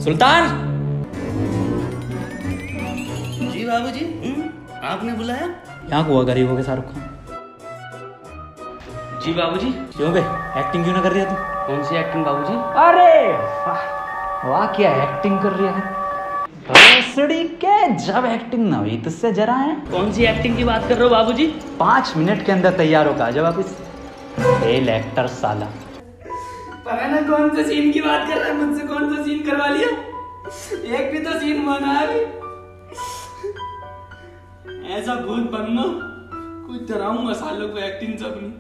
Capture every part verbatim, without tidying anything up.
सुल्तान। जी बाबूजी, आपने बुलाया? यहाँ हुआ गरीबों के शाहरुख खान। जी बाबूजी। क्यों बे, एक्टिंग क्यों ना कर रही है तू? कौन सी एक्टिंग बाबूजी? अरे वाह वाह, क्या एक्टिंग कर रही है भोसड़ी के। जब एक्टिंग ना हुई तुझसे जरा है। कौन सी एक्टिंग की बात कर रहे हो बाबूजी? पाँच मिनट के अंदर तैयार होकर आ जाओ वापिस। फेल एक्टर साला। पता ना कौन से सीन की बात कर रहा है, मुझसे कौन सा सीन करवा लिया। एक भी तो सीन बना है। ऐसा भूत बनना कुछ डराऊं मसालों को एक्टिंग सब नहीं।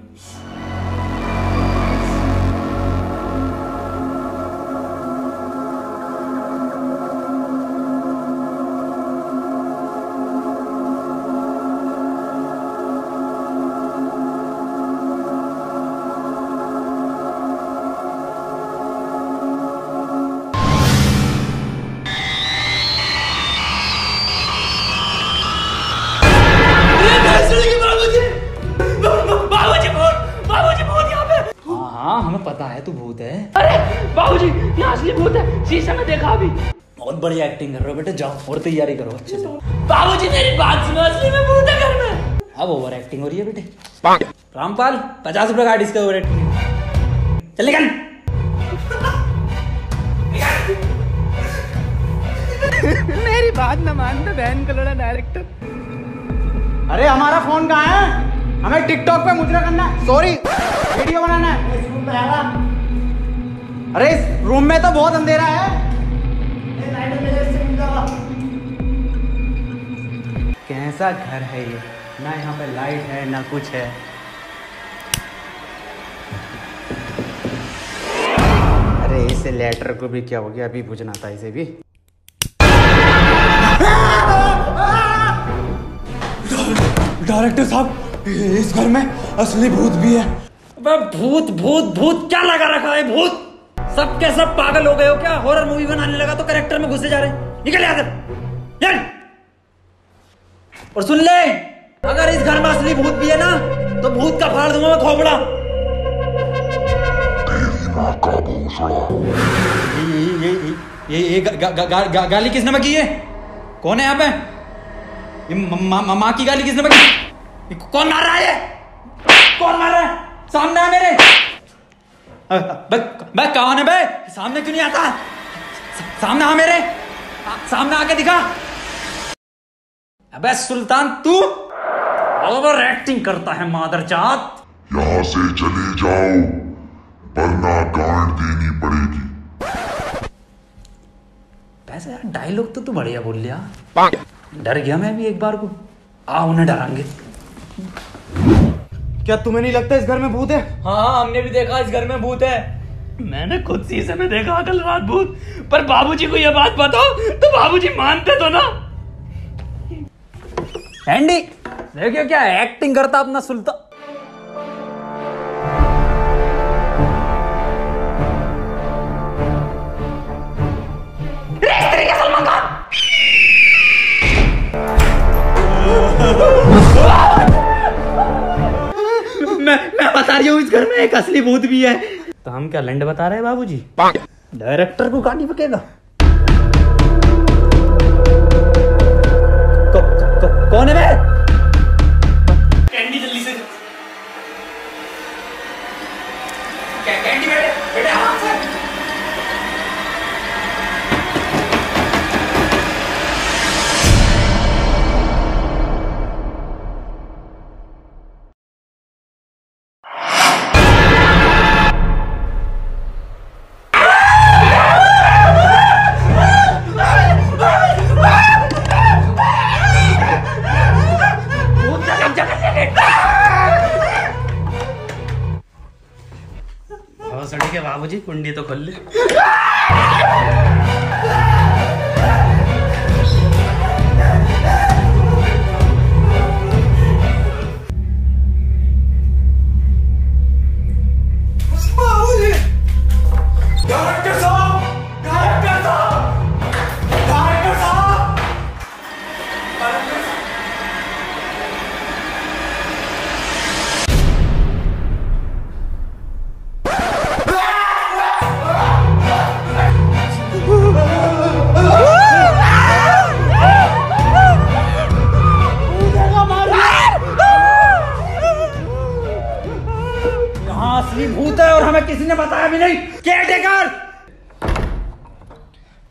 हाँ हमें पता है तू भूत है। अरे बाबूजी, ये असली भूत है, शीशे में देखा अभी। बहुत बढ़िया एक्टिंग कर रहे हो बेटे, जाओ और तैयारी करो अच्छे से। बाबूजी मेरी बात सुनो, असली में भूत है घर में। अब ओवर एक्टिंग हो रही है बेटे। रामपाल, पचास रुपए का डिस्का ओवर एक्टिंग। चल निकल। मेरी बात न मानता बहन का लड़ा डायरेक्टर। अरे हमारा फोन कहाँ है? हमें टिकटॉक पे मुजरा करना है, सॉरी वीडियो बनाना है। इस रूम में है ना? अरे इस रूम में तो बहुत अंधेरा है। कैसा घर है ये, ना यहाँ पे लाइट है ना कुछ है। अरे इसे लेटर को भी क्या हो गया, अभी बुझना था इसे भी। डायरेक्टर साहब, इस घर में असली भूत भी है। भूत भूत भूत क्या लगा रखा है? भूत सब के सब पागल हो गए हो क्या? हॉरर मूवी बनाने लगा तो कैरेक्टर में घुसे जा रहे हैं। निकल यहाँ से। और सुन ले, अगर इस घर में असली भूत भी है ना तो भूत का फाड़ दूंगा मैं खोपड़ा। ये ये ये ये गा, गा, गा, गा, गा, गाली किसने बकी है? कौन है यहाँ पे? ये माँ की गाली किसने बकी? कौन मार रहा है? कौन मार रहा है? सामने आ मेरे। बे कौन है बे? सामने क्यों नहीं आता? सामने आ मेरे, सामने आके दिखा। अबे सुल्तान, तू ओवर एक्टिंग करता है मादरजात। यहाँ से चले जाओ वरना गांड देनी पड़ेगी। वैसे यार डायलॉग तो तू बढ़िया बोल लिया। डर गया मैं भी एक बार को। आ उन्हें डरांगे। क्या तुम्हें नहीं लगता इस घर में भूत है? हाँ हमने भी देखा इस घर में भूत है। मैंने खुद शीशे में देखा कल रात भूत। पर बाबूजी को यह बात बताओ तो बाबूजी मानते तो ना। एंडी देखिए क्या एक्टिंग करता अपना सुल्तान। सलमान खान। मैं मैं बता रही हूँ इस घर में एक असली भूत भी है। तो हम क्या लंड बता रहे हैं बाबूजी? डायरेक्टर को गाली बकेगा। को, को, कौन है बे? कैंडी जल्दी से। क्या कैंडी बेटे? बेटे आराम से।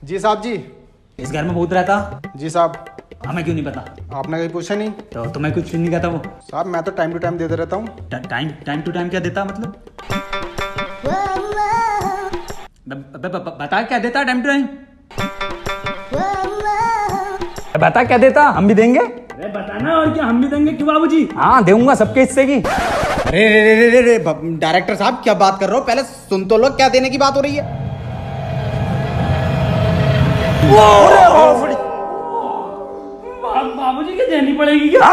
जी साहब जी। इस घर में भूत रहता? जी साहब। हमें क्यों नहीं पता? आपने कहीं पूछा नहीं? तो तुम्हें कुछ नहीं कहता वो? साहब मैं तो टाइम टू टाइम देते रहता हूँ। टाइम टाइम टू टाइम क्या देता मतलब? ब- ब- ब- बता क्या देता टाइम टू टाइम? बता क्या देता, हम भी देंगे। अरे बताना, और क्या हम भी देंगे क्यों बाबूजी? हाँ दूंगा, सबके हिस्से की। अरे रे रे रे रे डायरेक्टर साहब क्या बात कर रहे हो? पहले सुन तो लो, क्या देने की बात हो रही है? बाबूजी की देनी पड़ेगी क्या?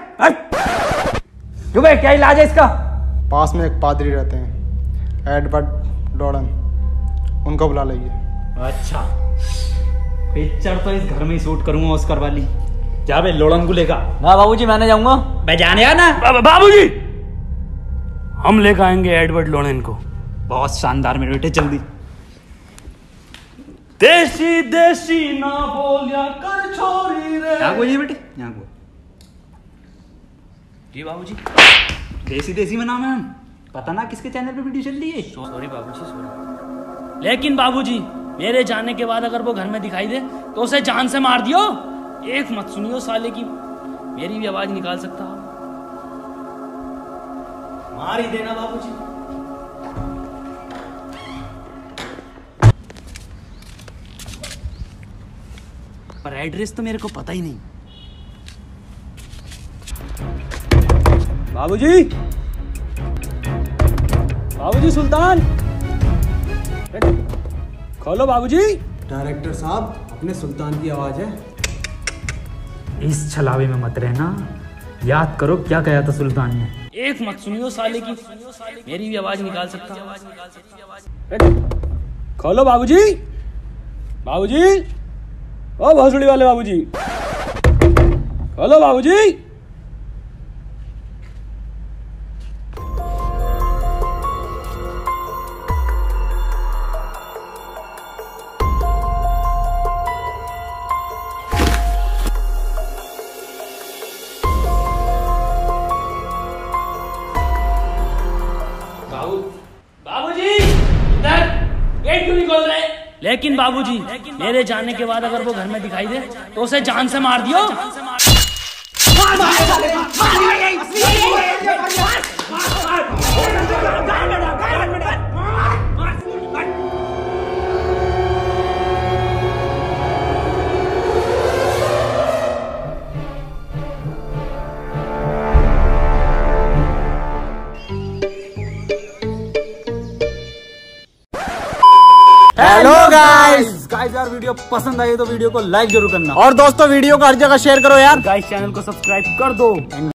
क्यों भाई, क्या इलाज है इसका? पास में एक पादरी रहते हैं, एडवर्ड डॉर्डन, उनको बुला लीजिए। अच्छा, पिक्चर तो इस घर में ही शूट करूंगा ऑस्कर वाली। जा बे लोड़न को लेगा। ना बाबूजी मैं नहीं जाऊंगा। मैं जाने या ना बा, बाबूजी हम लेकर आएंगे एडवर्ड लोडेन को। बहुत शानदार मेरे बेटे, जल्दी। देसी देसी ना बोलिया कर छोरी रे। यहाँ बोलिए बेटे, यहाँ को। जी बाबूजी। देसी देसी में नाम है। पता ना किसके चैनल पे वीडियो चल रही है। सॉरी बाबूजी, सॉरी। लेकिन बाबूजी मेरे जाने के बाद अगर वो घर में दिखाई दे तो उसे जान से मार दियो। एक मत सुनियो साले की, मेरी भी आवाज निकाल सकता हो। मार ही देना बाबूजी। पर एड्रेस तो मेरे को पता ही नहीं। बाबूजी, बाबूजी सुल्तान, खोलो बाबूजी। डायरेक्टर साहब, अपने सुल्तान की आवाज है। इस छलावे में मत रहना, याद करो क्या कहा था सुल्तान ने। एक मत सुनियो साले की, मेरी भी आवाज निकाल सकता हूँ। खोलो बाबूजी, बाबूजी, ओ भोसड़ी वाले बाबूजी, खोलो बाबूजी। बाबूजी इधर, गेट क्यों नहीं खोल रहे? लेकिन बाबूजी मेरे जाने के बाद अगर वो घर में दिखाई दे तो उसे जान से मार दियो। Hello guys. गाइस यार वीडियो पसंद आई तो वीडियो को लाइक जरूर करना, और दोस्तों वीडियो को हर जगह शेयर करो यार। गाइस चैनल को सब्सक्राइब कर दो।